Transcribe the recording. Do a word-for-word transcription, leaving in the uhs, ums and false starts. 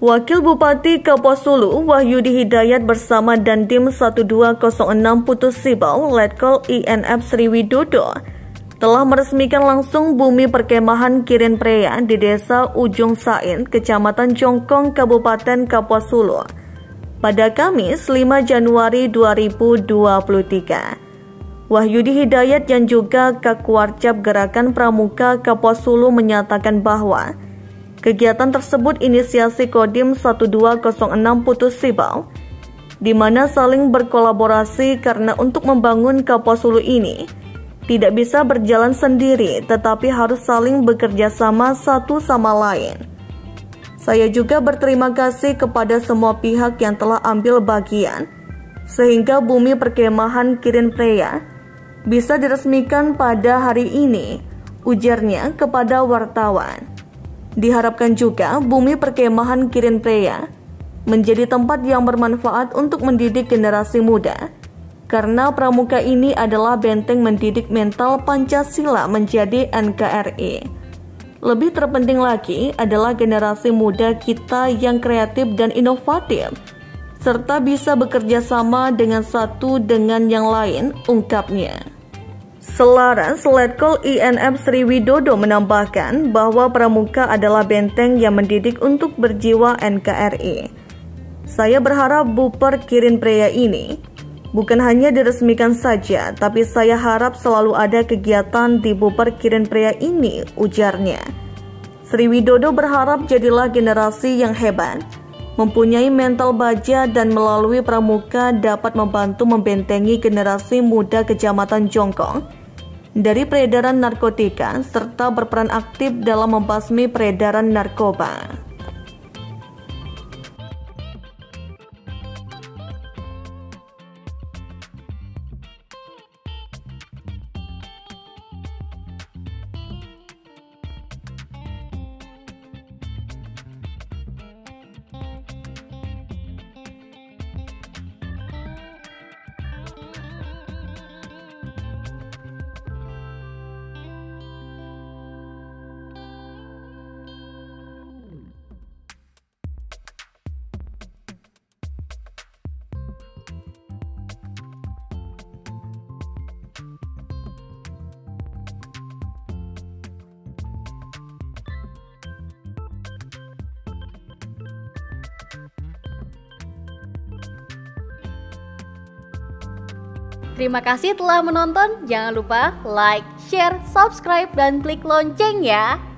Wakil Bupati Kapuas Hulu Wahyudi Hidayat bersama Dandim satu dua nol enam Putus Sibau Letkol I N F Sriwidodo telah meresmikan langsung bumi perkemahan Kirin Prea di Desa Ujung Sain, Kecamatan Jongkong, Kabupaten Kapuas Hulu pada Kamis lima Januari dua ribu dua puluh tiga. Wahyudi Hidayat yang juga Kakwarcap Gerakan Pramuka Kapuas Hulu menyatakan bahwa kegiatan tersebut inisiasi Kodim satu dua nol enam Putus Sibau, di mana saling berkolaborasi karena untuk membangun Kapuas Hulu ini tidak bisa berjalan sendiri, tetapi harus saling bekerja sama satu sama lain. Saya juga berterima kasih kepada semua pihak yang telah ambil bagian, sehingga bumi perkemahan Kirin Prea bisa diresmikan pada hari ini, ujarnya kepada wartawan. Diharapkan juga bumi perkemahan Kirin Prea menjadi tempat yang bermanfaat untuk mendidik generasi muda, karena pramuka ini adalah benteng mendidik mental Pancasila menjadi N K R I. Lebih terpenting lagi adalah generasi muda kita yang kreatif dan inovatif, serta bisa bekerja sama dengan satu dengan yang lain, ungkapnya. Selaras, Letkol I N F Sriwidodo menambahkan bahwa pramuka adalah benteng yang mendidik untuk berjiwa N K R I. Saya berharap Buper Kirin Prea ini bukan hanya diresmikan saja, tapi saya harap selalu ada kegiatan di Buper Kirin Prea ini, ujarnya. Sriwidodo berharap jadilah generasi yang hebat, mempunyai mental baja dan melalui pramuka dapat membantu membentengi generasi muda Kecamatan Jongkong dari peredaran narkotika serta berperan aktif dalam membasmi peredaran narkoba. Terima kasih telah menonton. Jangan lupa like, share, subscribe, dan klik lonceng ya.